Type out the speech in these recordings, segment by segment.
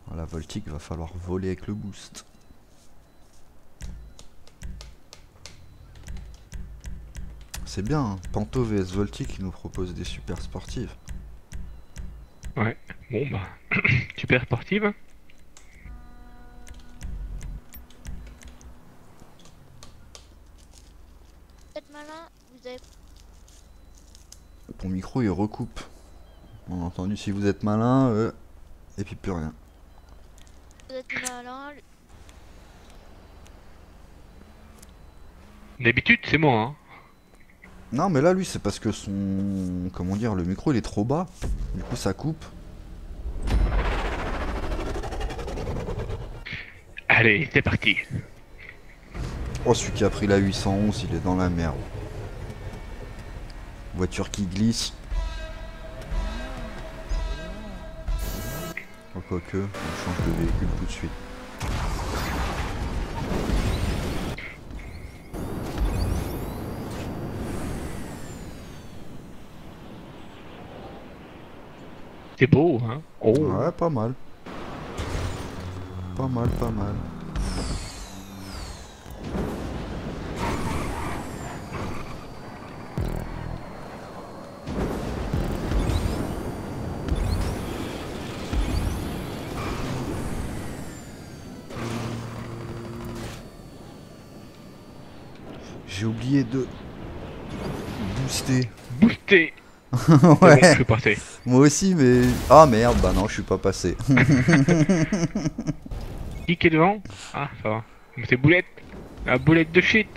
La Voltic va falloir voler avec le boost. C'est bien, hein. Panto vs Voltic, il nous propose des super sportives. Ouais. Bon bah, super sportive. Faites malin, vous avez... Ton micro il recoupe. On a entendu si vous êtes malin, et puis plus rien. Vous êtes malin. D'habitude, c'est moi, hein. Non mais là lui c'est parce que son... Comment dire, le micro il est trop bas. Du coup ça coupe. Allez, c'est parti. Oh celui qui a pris la 811 il est dans la merde. Voiture qui glisse. Oh, quoique, on change de véhicule tout de suite. C'est beau, hein. Oh. Ouais, pas mal. Pas mal, pas mal. J'ai oublié de booster. Boosté. C'est bon, je Ouais, suis passé. moi aussi, mais... Ah merde, bah non, je suis pas passé. Qui est devant? Ah, ça va. Mais c'est boulette. La boulette de shit.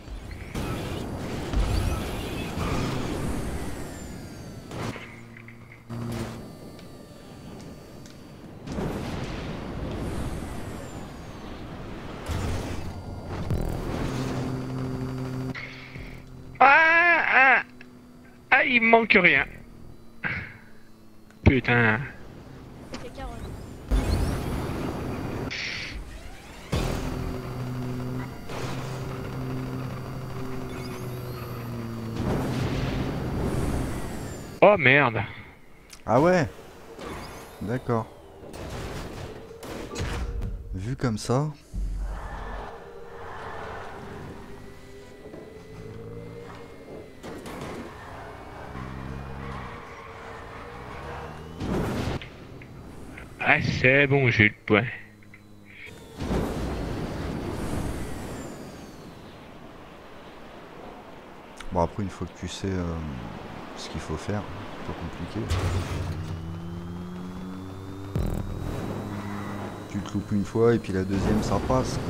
Ah, ah, ah, il me manque rien. Putain. C'est Carole. Oh merde. Ah ouais. D'accord. Vu comme ça... Ah, c'est bon, j'ai eu le point. Bon après, une fois que tu sais ce qu'il faut faire, c'est pas compliqué. Tu te loupes une fois et puis la deuxième ça passe.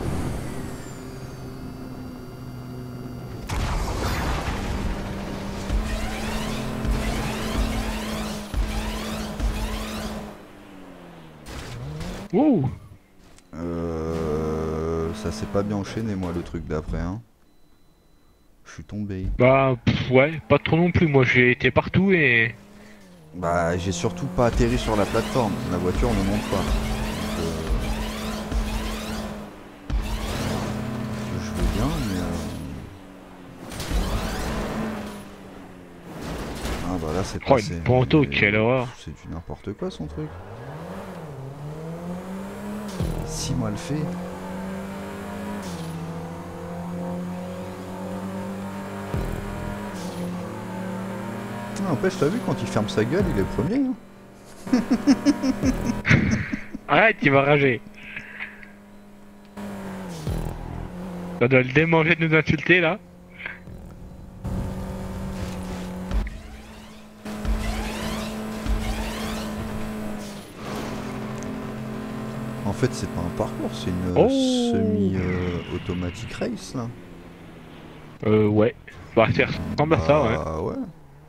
Ouh. Ça s'est pas bien enchaîné moi le truc d'après hein. Je suis tombé. Bah, ouais, pas trop non plus. Moi, j'ai été partout et... Bah j'ai surtout pas atterri sur la plateforme. La voiture ne monte pas. Donc, je veux bien mais... Ah bah là c'est Oh, passé. une panto, Mais quelle horreur. c'est du n'importe quoi son truc. Si mal fait. N'empêche, t'as vu quand il ferme sa gueule, il est premier. Hein. Arrête, il va rager. Ça doit le démanger de nous insulter, là. En fait, c'est pas un parcours, c'est une Oh. semi-automatique race là. Ouais. Bah, ça ressemble à ça, ouais. Bah ouais.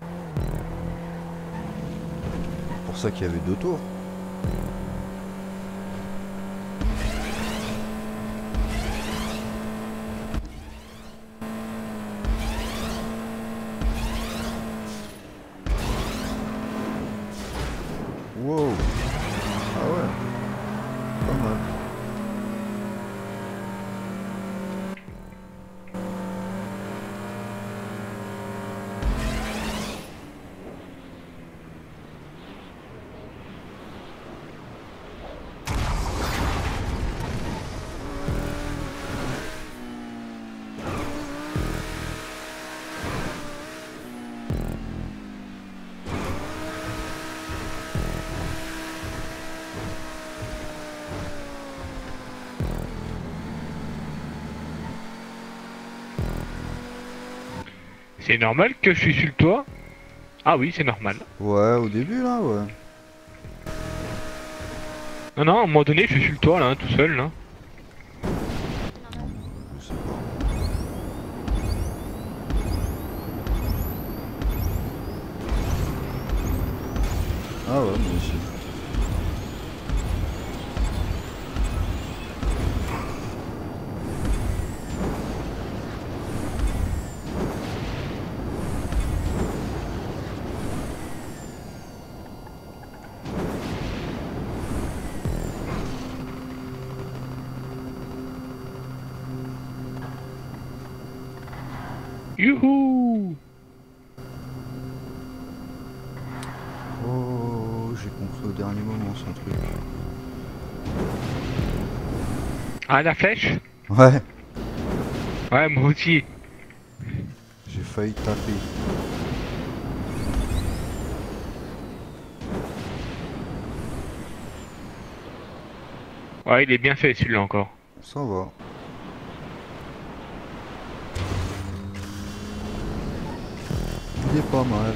C'est pour ça qu'il y avait 2 tours. Wow. Ah ouais. Pas mal. C'est normal que je suis sur le toit? Ah oui, c'est normal. Ouais, au début là, ouais. Non, non, à un moment donné, je suis sur le toit là, tout seul là. C'est normal. Je sais pas. Ah ouais, moi aussi. Youhou! Oh, j'ai compris au dernier moment son truc. Ah, la flèche? Ouais, Ouais, moi aussi. j'ai failli taper. Ouais, il est bien fait celui-là encore. Ça va. Il est pas mal.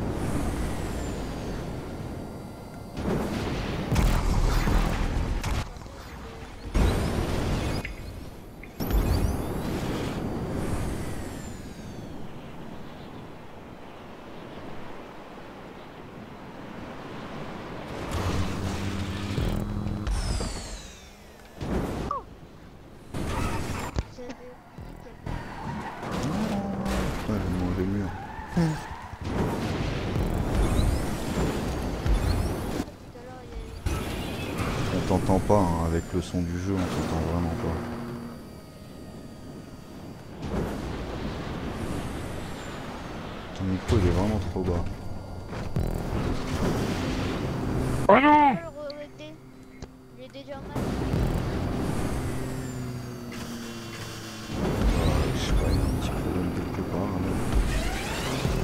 J'avais oublié qu'il y Ouais, j'ai mangé le mur. avait tout à l'heure, il y a... On t'entend pas, hein, avec le son du jeu, on t'entend vraiment pas. Ton micro il est vraiment trop bas. Oh non! le régler. Il est déjà mal. Je sais pas, il y a un petit problème quelque part. Hein.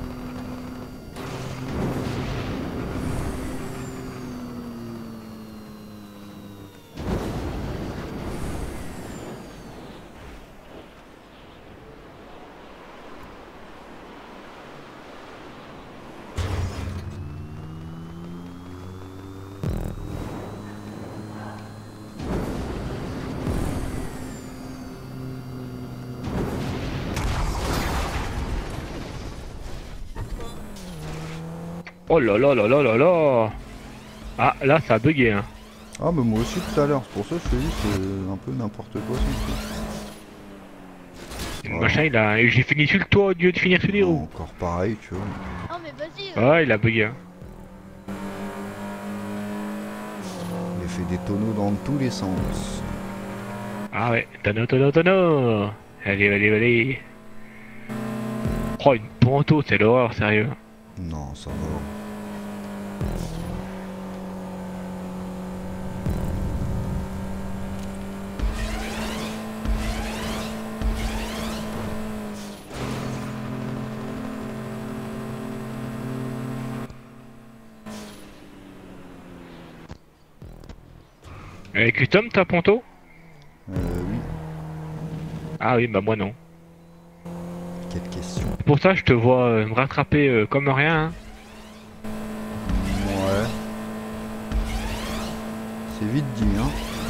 Oh là là là là là là! Ah, là, ça a bugué, hein. Ah mais moi aussi tout à l'heure, c'est pour ça que je te dis c'est un peu n'importe quoi son truc. Le Voilà. machin, il a... J'ai fini sur le toit au lieu de finir sur les roues. Encore pareil, tu vois. Non mais vas-y. Ah, il a bugué, hein. Il a fait des tonneaux dans tous les sens. Ah ouais, tonneau, tonneau, tonneau! Allez, allez, allez! Oh, une ponto, c'est l'horreur, sérieux. Non, ça va. Custom, ta ponto? Oui. Ah oui, bah moi non. Quelle question. C'est pour ça que je te vois me rattraper comme rien, hein. Ouais. C'est vite dit, hein.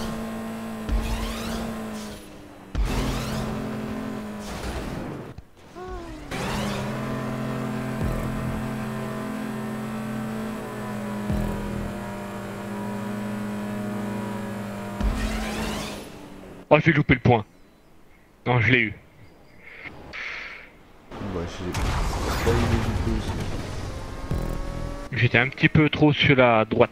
Oh, j'ai loupé le point. Non, je l'ai eu. Bah j'ai failli l'éviter aussi. J'étais un petit peu trop sur la droite.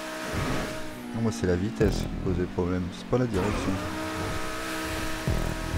Non, moi c'est la vitesse qui posait problème, c'est pas la direction.